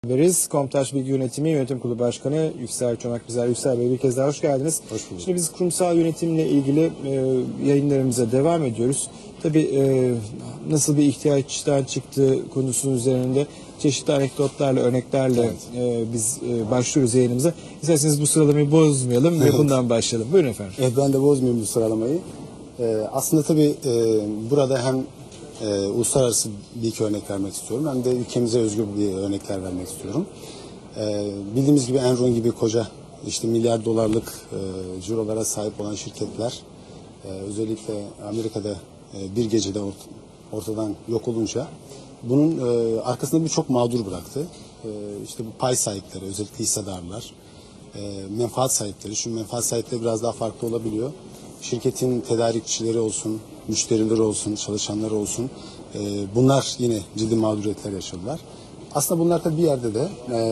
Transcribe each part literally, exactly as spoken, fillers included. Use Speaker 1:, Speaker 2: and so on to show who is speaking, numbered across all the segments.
Speaker 1: beraberiz. Komtaş Bilgi Yönetimi Yönetim Kurulu Başkanı Yüksel Çonak Bizer. Yüksel Bey, bir kez daha hoş geldiniz.
Speaker 2: Hoş bulduk.
Speaker 1: Şimdi biz kurumsal yönetimle ilgili e, yayınlarımıza devam ediyoruz. Tabii e, nasıl bir ihtiyaçtan çıktığı konusunun üzerinde çeşitli anekdotlarla, örneklerle evet. e, biz e, başlıyoruz yayınımıza. İsterseniz bu sıralamayı bozmayalım evet. ve bundan başlayalım. Buyurun efendim.
Speaker 2: Evet, ben de bozmayayım bu sıralamayı. Ee, aslında tabii e, burada hem e, uluslararası bir iki örnek vermek istiyorum, hem de ülkemize özgü bir örnekler vermek istiyorum. E, bildiğimiz gibi Enron gibi koca işte milyar dolarlık e, cirolara sahip olan şirketler e, özellikle Amerika'da e, bir gecede ort ortadan yok olunca bunun e, arkasında birçok mağdur bıraktı. E, işte bu pay sahipleri, özellikle hissedarlar, e, menfaat sahipleri. Şu menfaat sahipleri biraz daha farklı olabiliyor. Şirketin tedarikçileri olsun, müşterileri olsun, çalışanları olsun. E, bunlar yine ciddi mağduriyetler yaşadılar. Aslında bunlar da bir yerde de e,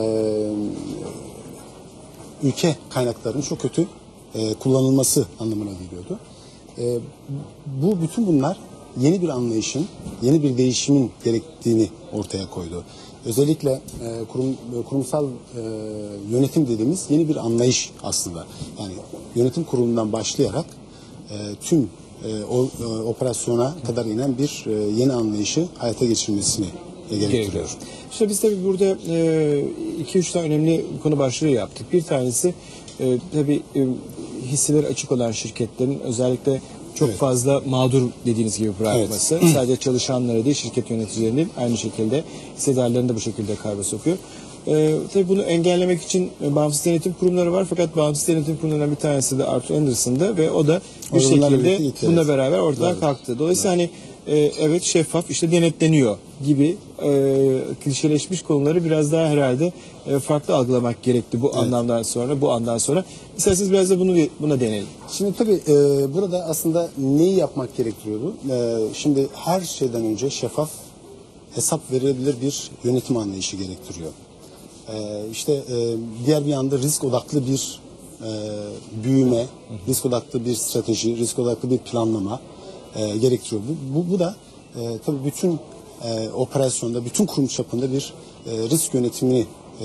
Speaker 2: ülke kaynaklarının çok kötü e, kullanılması anlamına geliyordu. E, bu bütün bunlar yeni bir anlayışın, yeni bir değişimin gerektiğini ortaya koydu. Özellikle e, kurum, kurumsal e, yönetim dediğimiz yeni bir anlayış aslında. Yani yönetim kurulundan başlayarak e, tüm e, o, e, operasyona kadar inen bir e, yeni anlayışı hayata geçirmesini e, gerektiriyor.
Speaker 1: İşte biz tabii burada iki üç tane önemli konu başlığı yaptık. Bir tanesi e, tabii e, hisseleri açık olan şirketlerin özellikle çok evet. fazla mağdur dediğiniz gibi bırakması. Evet. Sadece çalışanları değil, şirket yöneticilerinin aynı şekilde hissedarlarını da bu şekilde karba sokuyor. Ee, tabii bunu engellemek için bağımsız denetim kurumları var, fakat bağımsız denetim kurumlarından bir tanesi de Arthur Andersen'dı ve o da bir o şekilde bununla beraber ortadan evet. kalktı. Dolayısıyla evet. hani e, evet şeffaf, işte denetleniyor gibi e, klişeleşmiş konuları biraz daha herhalde e, farklı algılamak gerekti bu evet. anlamdan sonra, bu andan sonra. İsterseniz biraz da bunu buna deneyelim.
Speaker 2: Şimdi tabii e, burada aslında neyi yapmak gerektiriyordu? E, şimdi her şeyden önce şeffaf, hesap verilebilir bir yönetim anlayışı gerektiriyor. E, işte e, diğer bir yanda risk odaklı bir e, büyüme, risk odaklı bir strateji, risk odaklı bir planlama e, gerektiriyor. Bu, bu, bu da e, tabii bütün e, operasyonda, bütün kurum çapında bir e, risk yönetimi e,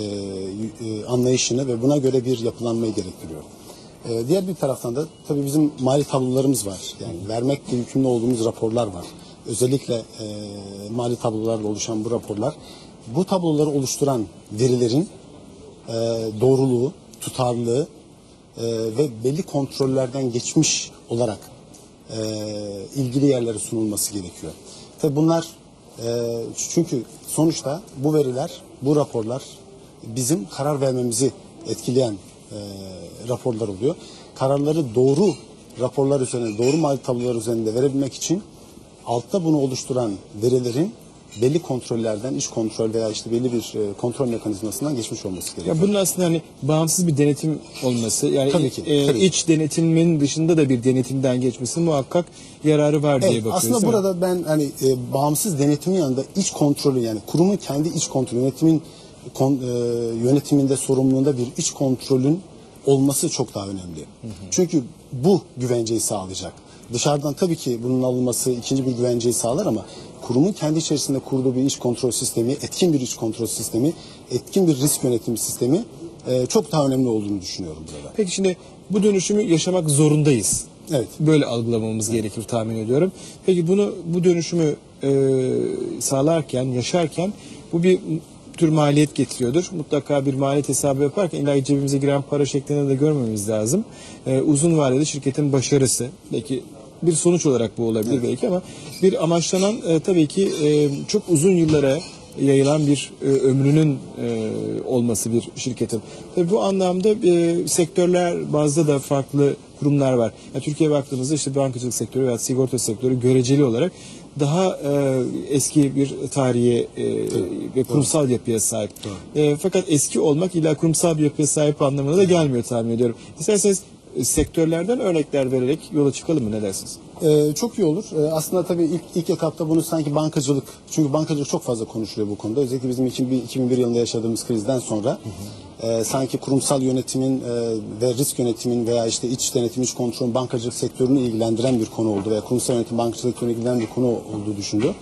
Speaker 2: e, anlayışını ve buna göre bir yapılanmayı gerektiriyor. E, diğer bir taraftan da tabii bizim mali tablolarımız var. Yani vermekle yükümlü olduğumuz raporlar var. Özellikle e, mali tablolarla oluşan bu raporlar, bu tabloları oluşturan verilerin e, doğruluğu, tutarlılığı e, ve belli kontrollerden geçmiş olarak e, ilgili yerlere sunulması gerekiyor. Tabii bunlar e, çünkü sonuçta bu veriler, bu raporlar bizim karar vermemizi etkileyen e, raporlar oluyor. Kararları doğru raporlar üzerinde, doğru mali tablolar üzerinde verebilmek için altta bunu oluşturan verilerin belli kontrollerden, iç kontrol veya işte belli bir e, kontrol mekanizmasından geçmiş olması gerekiyor.
Speaker 1: Ya bunun aslında hani bağımsız bir denetim olması, yani
Speaker 2: tabii ki,
Speaker 1: e,
Speaker 2: tabii.
Speaker 1: iç denetimin dışında da bir denetimden geçmesi muhakkak yararı var
Speaker 2: evet,
Speaker 1: diye bakıyoruz.
Speaker 2: Aslında burada ben hani e, bağımsız denetimin yanında iç kontrolü, yani kurumun kendi iç kontrolü, yönetimin kon, e, yönetiminde sorumluluğunda bir iç kontrolün olması çok daha önemli. Hı hı. Çünkü bu güvenceyi sağlayacak. Dışarıdan tabii ki bunun alınması ikinci bir güvenceyi sağlar ama kurumun kendi içerisinde kurduğu bir iç kontrol sistemi, etkin bir iç kontrol sistemi, etkin bir risk yönetimi sistemi e, çok daha önemli olduğunu düşünüyorum burada.
Speaker 1: Peki şimdi bu dönüşümü yaşamak zorundayız.
Speaker 2: Evet.
Speaker 1: Böyle algılamamız evet. gerekir tahmin ediyorum. Peki bunu bu dönüşümü e, sağlarken, yaşarken bu bir tür maliyet getiriyordur. Mutlaka bir maliyet hesabı yaparken illa cebimize giren para şeklinde de görmemiz lazım. Ee, uzun vadede şirketin başarısı, belki bir sonuç olarak bu olabilir evet. belki, ama bir amaçlanan e, tabii ki e, çok uzun yıllara yayılan bir e, ömrünün e, olması bir şirketin. Tabii bu anlamda e, sektörler bazda da farklı kurumlar var. Yani Türkiye'ye baktığımızda işte bankacılık sektörü veya sigorta sektörü göreceli olarak daha e, eski bir tarihe e, ve kurumsal yapıya sahip. E, fakat eski olmak illa kurumsal bir yapıya sahip anlamına da gelmiyor tahmin ediyorum. İsterseniz e, sektörlerden örnekler vererek yola çıkalım mı, ne dersiniz?
Speaker 2: Ee, çok iyi olur. Ee, aslında tabii ilk, ilk etapta bunu sanki bankacılık, çünkü bankacılık çok fazla konuşuluyor bu konuda. Özellikle bizim iki bin bir yılında yaşadığımız krizden sonra hı hı. E, sanki kurumsal yönetimin e, ve risk yönetimin veya işte iç denetim, iç kontrolün bankacılık sektörünü ilgilendiren bir konu oldu veya kurumsal yönetim bankacılık sektörünü ilgilendiren bir konu olduğu düşünülüyor.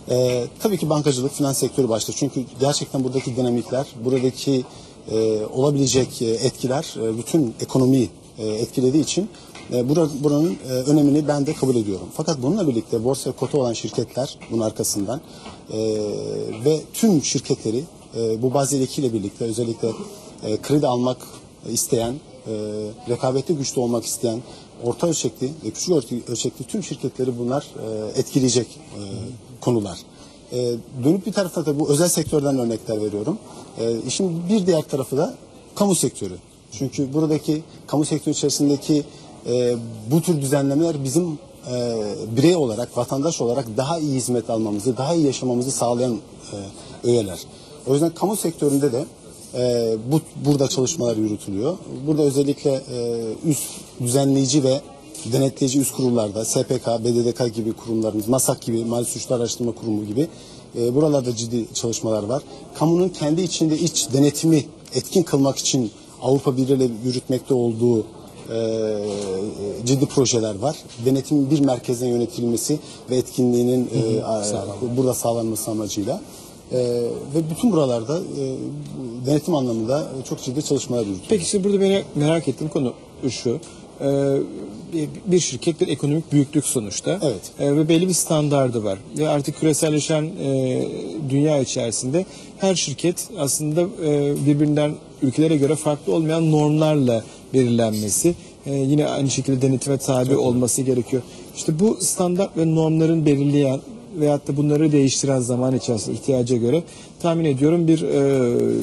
Speaker 2: Ee, tabii ki bankacılık, finans sektörü başta. Çünkü gerçekten buradaki dinamikler, buradaki e, olabilecek e, etkiler e, bütün ekonomiyi e, etkilediği için e, bura, buranın e, önemini ben de kabul ediyorum. Fakat bununla birlikte borsaya kota olan şirketler bunun arkasından e, ve tüm şirketleri e, bu Basel iki ile birlikte özellikle e, kredi almak isteyen, e, rekabette güçlü olmak isteyen, orta ölçekli ve küçük ölçekli tüm şirketleri bunlar e, etkileyecek e, konular. E, dönüp bir tarafta da bu özel sektörden örnekler veriyorum. E, işin bir diğer tarafı da kamu sektörü. Çünkü buradaki kamu sektörü içerisindeki e, bu tür düzenlemeler bizim e, birey olarak, vatandaş olarak daha iyi hizmet almamızı, daha iyi yaşamamızı sağlayan e, öğeler. O yüzden kamu sektöründe de e, bu burada çalışmalar yürütülüyor. Burada özellikle e, üst düzenleyici ve denetleyici üst kurullarda S P K, B D D K gibi kurumlarımız, MASAK gibi, Mali Suçlar Araştırma Kurumu gibi e, buralarda ciddi çalışmalar var. Kamunun kendi içinde iç denetimi etkin kılmak için Avrupa Birliği ile yürütmekte olduğu e, ciddi projeler var. Denetimin bir merkezden yönetilmesi ve etkinliğinin e, Sağlam. burada sağlanması amacıyla. E, ve bütün buralarda e, denetim anlamında çok ciddi çalışmalar yürütülüyor.
Speaker 1: Peki işte burada beni merak ettiğim konu şu. Ee, bir şirket bir ekonomik büyüklük sonuçta.
Speaker 2: Evet.
Speaker 1: Ee, ve belli bir standardı var. Ve artık küreselleşen e, dünya içerisinde her şirket aslında e, birbirinden ülkelere göre farklı olmayan normlarla belirlenmesi, e, yine aynı şekilde denetime tabi Çok olması önemli. gerekiyor. İşte bu standart ve normların belirleyen veyahut da bunları değiştiren zaman içerisinde ihtiyaca göre tahmin ediyorum bir e,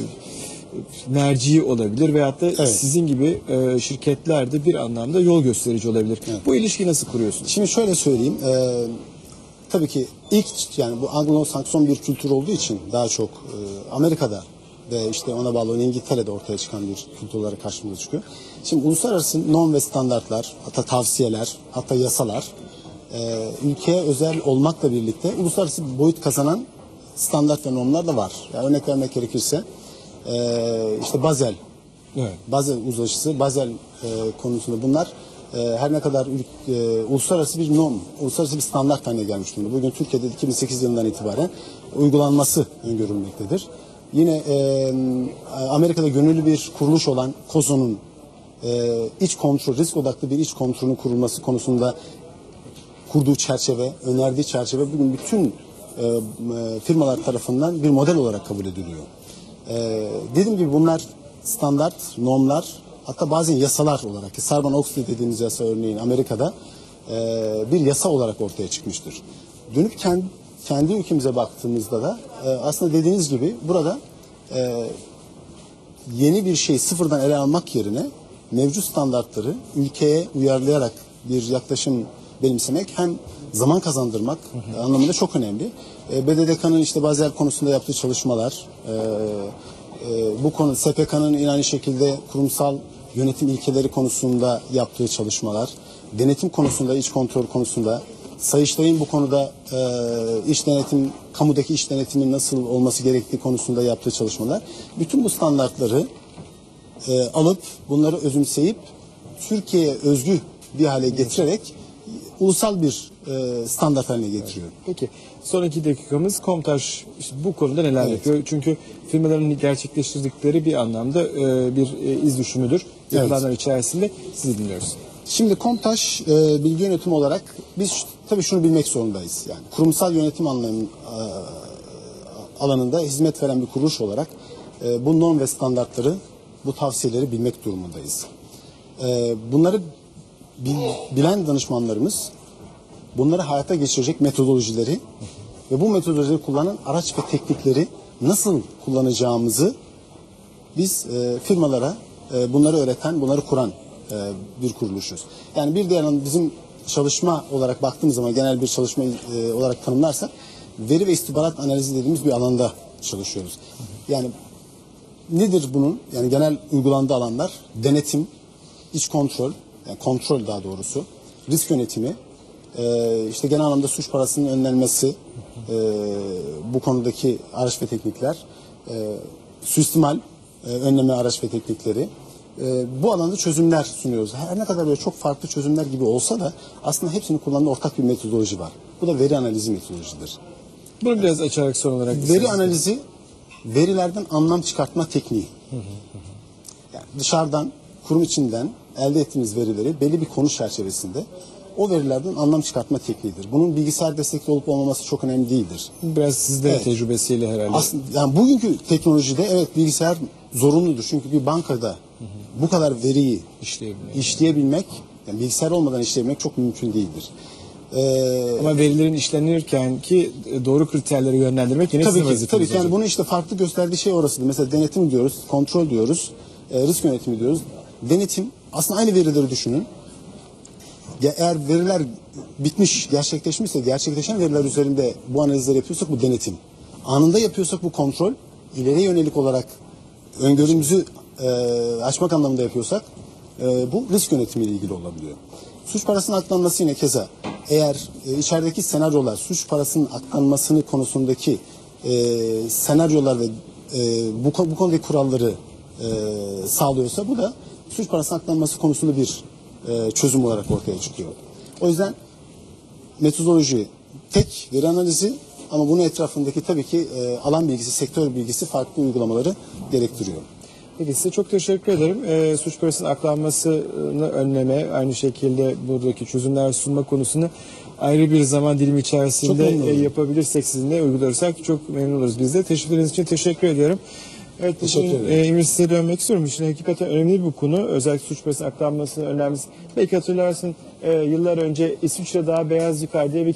Speaker 1: merci olabilir veyahut da evet. sizin gibi e, şirketler de bir anlamda yol gösterici olabilir. Evet. Bu ilişkiyi nasıl kuruyorsunuz?
Speaker 2: Şimdi şöyle söyleyeyim. E, tabii ki ilk yani bu Anglo-Sakson bir kültür olduğu için daha çok e, Amerika'da ve işte ona bağlı olan İngiltere'de ortaya çıkan bir kültür olarak karşımıza çıkıyor. Şimdi uluslararası norm ve standartlar, hatta tavsiyeler, hatta yasalar e, ülkeye özel olmakla birlikte uluslararası boyut kazanan standart ve normlar da var. Yani örnek vermek gerekirse Ee, işte Basel, evet. Basel uzlaşısı, Basel e, konusunda bunlar e, her ne kadar e, uluslararası bir norm, uluslararası bir standart haline gelmiş durumda. Bugün Türkiye'de iki bin sekiz yılından itibaren uygulanması öngörülmektedir. Yine e, Amerika'da gönüllü bir kuruluş olan KOZO'nun e, iç kontrol, risk odaklı bir iç kontrolün kurulması konusunda kurduğu çerçeve, önerdiği çerçeve bugün bütün e, firmalar tarafından bir model olarak kabul ediliyor. Ee, dediğim gibi bunlar standart, normlar, hatta bazen yasalar olarak, Sarbanes-Oxley dediğimiz yasa örneğin Amerika'da e, bir yasa olarak ortaya çıkmıştır. Dönüp kendi, kendi ülkemize baktığımızda da e, aslında dediğiniz gibi burada e, yeni bir şey sıfırdan ele almak yerine mevcut standartları ülkeye uyarlayarak bir yaklaşım benimsemek hem zaman kazandırmak hı hı. anlamında çok önemli. E, B D D K'nın işte Basel konusunda yaptığı çalışmalar, e, e, bu konu S P K'nın yine aynı şekilde kurumsal yönetim ilkeleri konusunda yaptığı çalışmalar, denetim konusunda, iç kontrol konusunda, Sayıştay'ın bu konuda e, iç denetim, kamudaki iç denetimin nasıl olması gerektiği konusunda yaptığı çalışmalar, bütün bu standartları e, alıp bunları özümseyip Türkiye'ye özgü bir hale getirerek ulusal bir e, standart haline getiriyor.
Speaker 1: Peki son iki dakikamız Komtaş işte bu konuda neler
Speaker 2: evet. yapıyor?
Speaker 1: Çünkü firmaların gerçekleştirdikleri bir anlamda e, bir e, iz düşümüdür. Yapılanlar evet. içerisinde sizi dinliyoruz.
Speaker 2: Şimdi Komtaş e, bilgi yönetimi olarak biz tabii şunu bilmek zorundayız. Yani kurumsal yönetim anlamı, e, alanında hizmet veren bir kuruluş olarak e, bu norm ve standartları, bu tavsiyeleri bilmek durumundayız. E, bunları bilen danışmanlarımız bunları hayata geçirecek metodolojileri ve bu metodolojileri kullanan araç ve teknikleri nasıl kullanacağımızı biz e, firmalara e, bunları öğreten, bunları kuran e, bir kuruluşuz. Yani bir diğer bizim çalışma olarak baktığımız zaman genel bir çalışma e, olarak tanımlarsak veri ve istihbarat analizi dediğimiz bir alanda çalışıyoruz. Yani nedir bunun? Yani genel uygulandığı alanlar denetim, iç kontrol, yani kontrol daha doğrusu, risk yönetimi, e, işte genel anlamda suç parasının önlenmesi, e, bu konudaki araç ve teknikler, e, suistimal e, önleme araç ve teknikleri, e, bu alanda çözümler sunuyoruz. Her ne kadar böyle çok farklı çözümler gibi olsa da aslında hepsinin kullandığı ortak bir metodoloji var. Bu da veri analizi metodolojidir.
Speaker 1: Bunu biraz açarak son olarak.
Speaker 2: Veri analizi, verilerden anlam çıkartma tekniği. Yani dışarıdan, kurum içinden elde ettiğimiz verileri belli bir konu çerçevesinde o verilerden anlam çıkartma tekniğidir. Bunun bilgisayar destekli olup olmaması çok önemli değildir.
Speaker 1: Biraz sizde
Speaker 2: Evet.
Speaker 1: tecrübesiyle herhalde.
Speaker 2: Aslında yani bugünkü teknolojide evet bilgisayar zorunludur. Çünkü bir bankada hı hı. bu kadar veriyi
Speaker 1: işleyebilmek,
Speaker 2: işleyebilmek yani bilgisayar olmadan işleyebilmek çok mümkün değildir.
Speaker 1: Ee, Ama verilerin işlenirken ki doğru kriterleri yönlendirmek yine
Speaker 2: tabii
Speaker 1: sizin
Speaker 2: ki,
Speaker 1: vazifeniz
Speaker 2: tabii ki yani
Speaker 1: olacak.
Speaker 2: bunu işte farklı gösterdiği şey orasıdır. Mesela denetim diyoruz, kontrol diyoruz, e, risk yönetimi diyoruz. Denetim aslında aynı verileri düşünün. Ya eğer veriler bitmiş, gerçekleşmişse gerçekleşen veriler üzerinde bu analizleri yapıyorsak bu denetim. Anında yapıyorsak bu kontrol, ileriye yönelik olarak öngörümüzü e, açmak anlamında yapıyorsak e, bu risk yönetimiyle ilgili olabiliyor. Suç parasının aklanması yine keza. Eğer e, içerideki senaryolar suç parasının aklanmasını konusundaki e, senaryolar ve e, bu, bu konudaki kuralları e, sağlıyorsa bu da suç parasının aklanması konusunda bir e, çözüm olarak ortaya çıkıyor. O yüzden metodoloji tek veri analizi ama bunun etrafındaki tabii ki e, alan bilgisi, sektör bilgisi farklı uygulamaları gerektiriyor.
Speaker 1: Peki size çok teşekkür ederim. E, suç parasının aklanmasını önleme, aynı şekilde buradaki çözümler sunma konusunu ayrı bir zaman dilimi içerisinde e, yapabilirsek, sizinle uygulursak çok memnun oluruz biz de. Teşekkürleriniz için teşekkür ediyorum. Evet,
Speaker 2: teşekkür ederim.
Speaker 1: E, Emir, size dönmek istiyorum. İşin hakikaten önemli bir konu. Özellikle suç parasının aklanmasının önemlisi. Belki hatırlarsın e, yıllar önce İsviçre daha beyaz yıkar diye bir